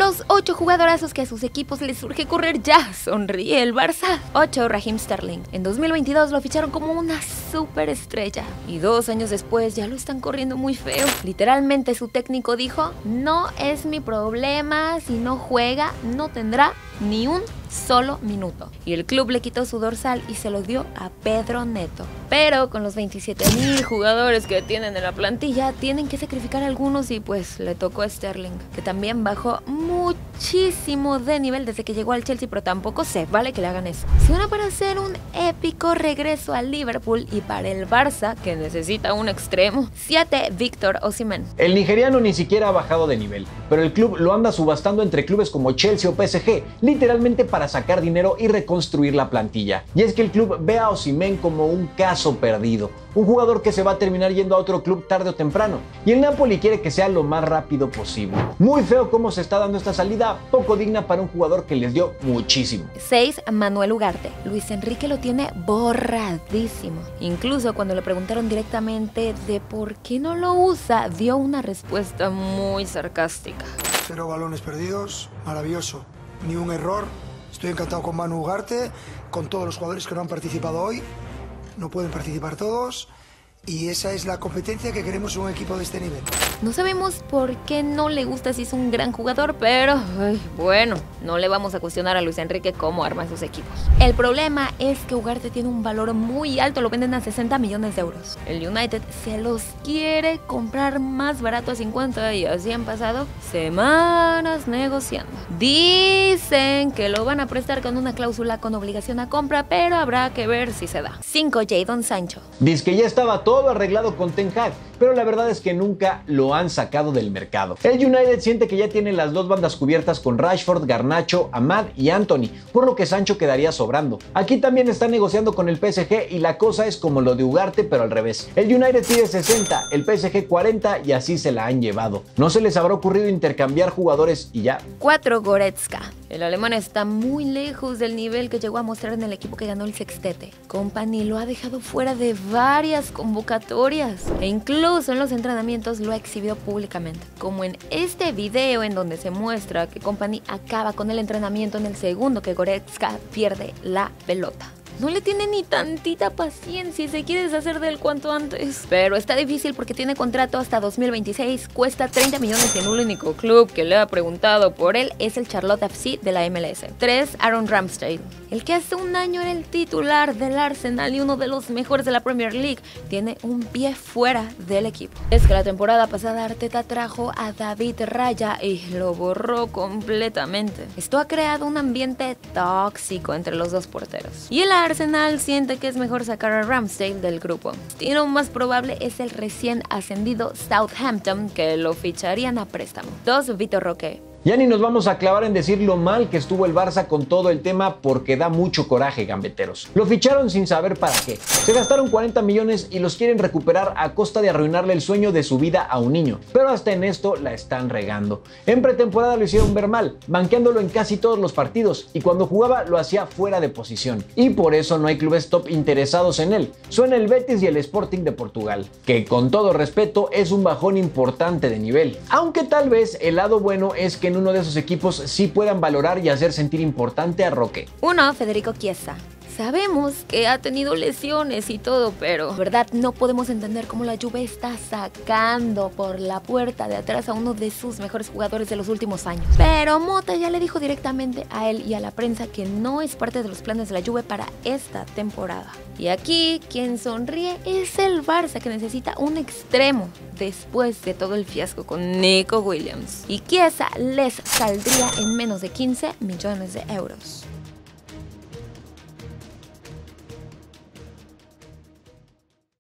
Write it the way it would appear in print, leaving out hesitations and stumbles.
los 8 jugadorazos que a sus equipos les surge correr ya, sonríe el Barça. 8. Raheem Sterling. En 2022 lo ficharon como una superestrella y 2 años después ya lo están corriendo muy feo. Literalmente su técnico dijo: no es mi problema, si no juega no tendrá ni un solo minuto. Y el club le quitó su dorsal y se lo dio a Pedro Neto. Pero con los 27,000 jugadores que tienen en la plantilla, tienen que sacrificar a algunos y pues le tocó a Sterling, que también bajó muchísimo de nivel desde que llegó al Chelsea, pero tampoco se vale que le hagan eso. Se van para hacer un épico regreso al Liverpool y para el Barça, que necesita un extremo. 7. Víctor Osimhen. El nigeriano ni siquiera ha bajado de nivel, pero el club lo anda subastando entre clubes como Chelsea o PSG, literalmente para sacar dinero y reconstruir la plantilla. Y es que el club ve a Osimhen como un caso perdido, un jugador que se va a terminar yendo a otro club tarde o temprano, y el Napoli quiere que sea lo más rápido posible. Muy feo cómo se está dando esta salida, poco digna para un jugador que les dio muchísimo. 6. Manuel Ugarte. Luis Enrique lo tiene borradísimo. Incluso cuando le preguntaron directamente de por qué no lo usa, dio una respuesta muy sarcástica. 0 balones perdidos, maravilloso, ni un error. Estoy encantado con Manu Ugarte, con todos los jugadores que no han participado hoy. No pueden participar todos y esa es la competencia que queremos en un equipo de este nivel. No sabemos por qué no le gusta si es un gran jugador, pero bueno, no le vamos a cuestionar a Luis Enrique cómo arma sus equipos. El problema es que Ugarte tiene un valor muy alto, lo venden a 60 millones de euros. El United se los quiere comprar más barato a 50 y así han pasado semanas negociando. Dicen que lo van a prestar con una cláusula con obligación a compra, pero habrá que ver si se da. 5. Jadon Sancho. Dice que ya estaba todo arreglado con Ten Hag, pero la verdad es que nunca lo han sacado del mercado. El United siente que ya tiene las 2 bandas cubiertas con Rashford, Garnacho, Amad y Anthony, por lo que Sancho quedaría sobrando. Aquí también está negociando con el PSG y la cosa es como lo de Ugarte, pero al revés. El United pide 60, el PSG 40 y así se la han llevado. ¿No se les habrá ocurrido intercambiar jugadores y ya? 4. Goretzka. El alemán está muy lejos del nivel que llegó a mostrar en el equipo que ganó el sextete. Kompany lo ha dejado fuera de varias convocatorias e incluso en los entrenamientos lo ha exhibido públicamente, como en este video en donde se muestra que Kompany acaba con el entrenamiento en el segundo que Goretzka pierde la pelota. No le tiene ni tantita paciencia y se quiere deshacer de él cuanto antes. Pero está difícil porque tiene contrato hasta 2026, cuesta 30 millones y el único club que le ha preguntado por él es el Charlotte FC de la MLS. 3. Aaron Ramsdale. El que hace un año era el titular del Arsenal y uno de los mejores de la Premier League, tiene un pie fuera del equipo. Es que la temporada pasada Arteta trajo a David Raya y lo borró completamente. Esto ha creado un ambiente tóxico entre los dos porteros. Y el Arsenal siente que es mejor sacar a Ramsdale del grupo. El destino más probable es el recién ascendido Southampton, que lo ficharían a préstamo. 2. Vitor Roque. Ya ni nos vamos a clavar en decir lo mal que estuvo el Barça con todo el tema porque da mucho coraje, gambeteros. Lo ficharon sin saber para qué. Se gastaron 40 millones y los quieren recuperar a costa de arruinarle el sueño de su vida a un niño. Pero hasta en esto la están regando. En pretemporada lo hicieron ver mal, banqueándolo en casi todos los partidos y cuando jugaba lo hacía fuera de posición. Y por eso no hay clubes top interesados en él. Suena el Betis y el Sporting de Portugal, que con todo respeto es un bajón importante de nivel. Aunque tal vez el lado bueno es que en uno de esos equipos sí puedan valorar y hacer sentir importante a Roque. 1. Federico Chiesa. Sabemos que ha tenido lesiones y todo, pero de verdad no podemos entender cómo la Juve está sacando por la puerta de atrás a uno de sus mejores jugadores de los últimos años. Pero Mota ya le dijo directamente a él y a la prensa que no es parte de los planes de la Juve para esta temporada. Y aquí quien sonríe es el Barça, que necesita un extremo después de todo el fiasco con Nico Williams. Y Chiesa les saldría en menos de 15 millones de euros.